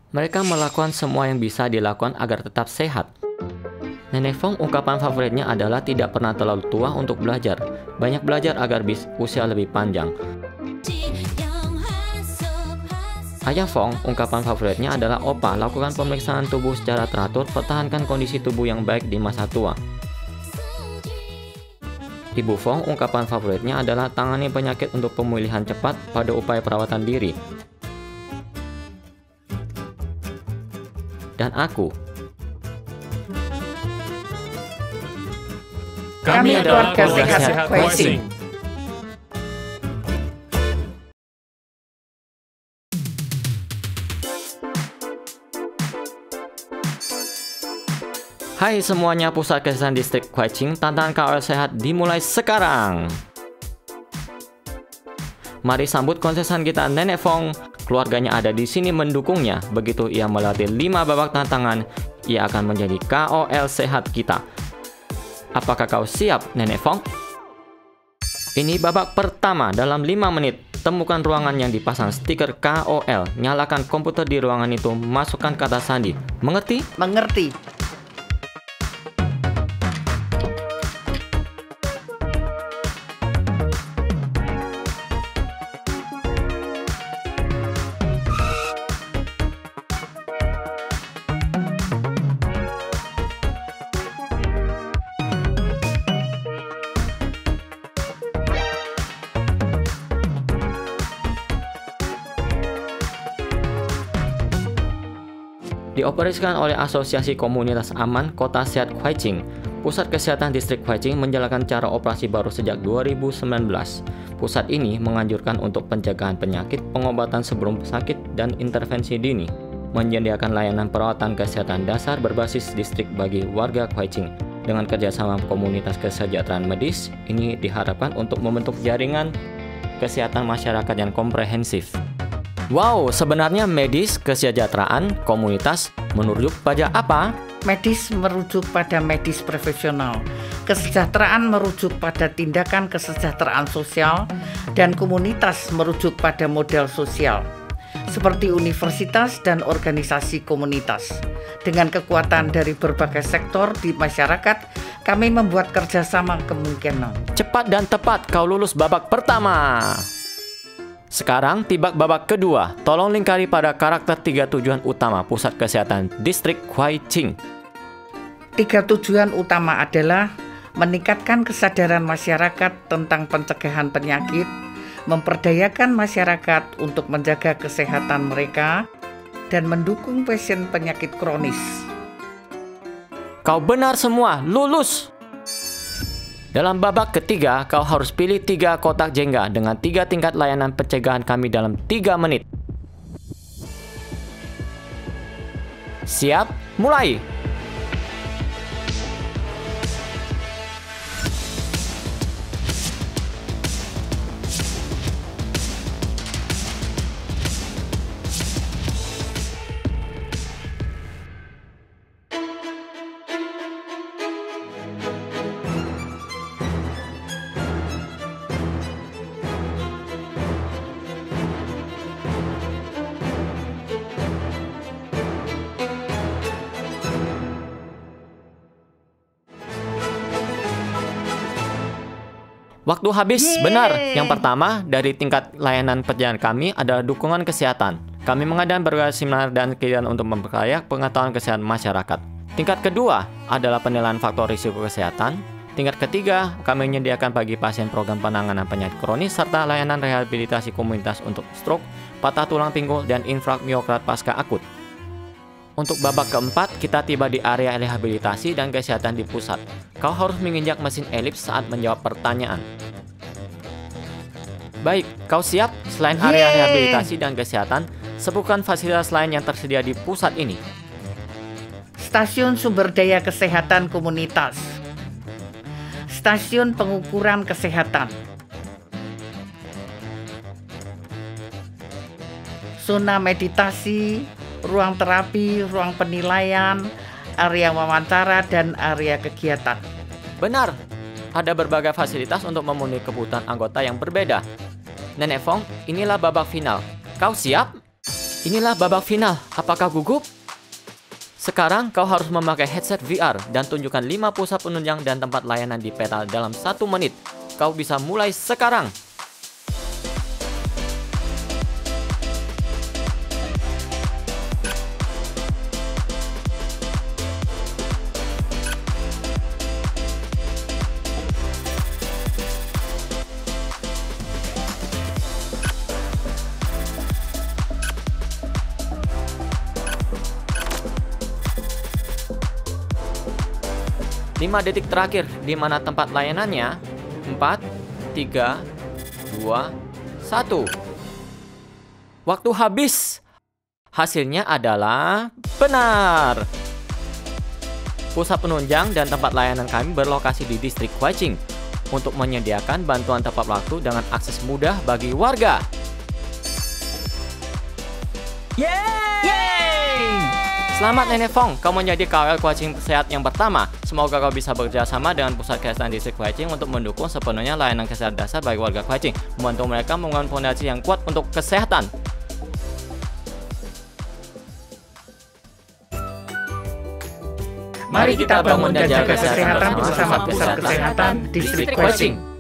Mereka melakukan semua yang bisa dilakukan agar tetap sehat. Nenek Fong ungkapan favoritnya adalah tidak pernah terlalu tua untuk belajar. Banyak belajar agar usia lebih panjang. Ayah Fong ungkapan favoritnya adalah Opa, lakukan pemeriksaan tubuh secara teratur, pertahankan kondisi tubuh yang baik di masa tua. Ibu Fong ungkapan favoritnya adalah tangani penyakit untuk pemulihan cepat pada upaya perawatan diri. Dan aku. Kami adalah keluarga sehat Kuai-Ching. Hai semuanya, Pusat Kesehatan Distrik Kuai-Ching, tantangan KOL sehat dimulai sekarang. Mari sambut konsesan kita Nenek Fong. Keluarganya ada di sini mendukungnya. Begitu ia melatih 5 babak tantangan, ia akan menjadi KOL sehat kita. Apakah kau siap, Nenek Fong? Ini babak pertama. Dalam 5 menit, temukan ruangan yang dipasang stiker KOL. Nyalakan komputer di ruangan itu, masukkan kata sandi. Mengerti? Mengerti. Dioperasikan oleh Asosiasi Komunitas Aman Kota Sehat Kuai-Ching. Pusat Kesehatan Distrik Kuai-Ching menjalankan cara operasi baru sejak 2019. Pusat ini menganjurkan untuk pencegahan penyakit, pengobatan sebelum sakit, dan intervensi dini. Menyediakan layanan perawatan kesehatan dasar berbasis distrik bagi warga Kuai-Ching. Dengan kerjasama komunitas kesejahteraan medis, ini diharapkan untuk membentuk jaringan kesehatan masyarakat yang komprehensif. Wow, sebenarnya medis, kesejahteraan, komunitas merujuk pada apa? Medis merujuk pada medis profesional, kesejahteraan merujuk pada tindakan kesejahteraan sosial, dan komunitas merujuk pada model sosial, seperti universitas dan organisasi komunitas. Dengan kekuatan dari berbagai sektor di masyarakat, kami membuat kerjasama kemungkinan. Cepat dan tepat, kau lulus babak pertama. Sekarang tiba babak kedua. Tolong lingkari pada karakter 3 tujuan utama Pusat Kesehatan Distrik Kuai-Ching. 3 tujuan utama adalah meningkatkan kesadaran masyarakat tentang pencegahan penyakit, memperdayakan masyarakat untuk menjaga kesehatan mereka, dan mendukung pasien penyakit kronis. Kau benar semua, lulus! Dalam babak ketiga, kau harus pilih 3 kotak jengga dengan 3 tingkat layanan pencegahan kami dalam 3 menit. Siap? Mulai! Waktu habis, benar. Yang pertama, dari tingkat layanan perjalanan kami adalah dukungan kesehatan. Kami mengadakan berbagai seminar dan kegiatan untuk memperkaya pengetahuan kesehatan masyarakat. Tingkat kedua adalah penilaian faktor risiko kesehatan. Tingkat ketiga, kami menyediakan bagi pasien program penanganan penyakit kronis serta layanan rehabilitasi komunitas untuk stroke, patah tulang pinggul, dan infark miokard pasca akut. Untuk babak keempat, kita tiba di area rehabilitasi dan kesehatan di pusat. Kau harus menginjak mesin elips saat menjawab pertanyaan. Baik, kau siap? Selain area rehabilitasi dan kesehatan, sebutkan fasilitas lain yang tersedia di pusat ini. Stasiun sumber daya kesehatan komunitas, stasiun pengukuran kesehatan, zona meditasi, ruang terapi, ruang penilaian, area wawancara, dan area kegiatan. Benar, ada berbagai fasilitas untuk memenuhi kebutuhan anggota yang berbeda. Nenek Fong, inilah babak final. Kau siap? Inilah babak final. Apakah gugup? Sekarang kau harus memakai headset VR dan tunjukkan 5 pusat penunjang dan tempat layanan di peta dalam 1 menit. Kau bisa mulai sekarang. Lima detik terakhir, di mana tempat layanannya? 4, 3, 2, 1. Waktu habis. Hasilnya adalah benar. Pusat penunjang dan tempat layanan kami berlokasi di distrik Huaiqing untuk menyediakan bantuan tepat waktu dengan akses mudah bagi warga. Selamat Nenek Fong, kau menjadi KOL Huaiqing sehat yang pertama. Semoga kau bisa bekerja sama dengan pusat kesehatan distrik Huaiqing untuk mendukung sepenuhnya layanan kesehatan dasar bagi warga Huaiqing, membantu mereka membangun fondasi yang kuat untuk kesehatan. Mari kita bangun dan jaga kesehatan bersama pusat kesehatan distrik Huaiqing.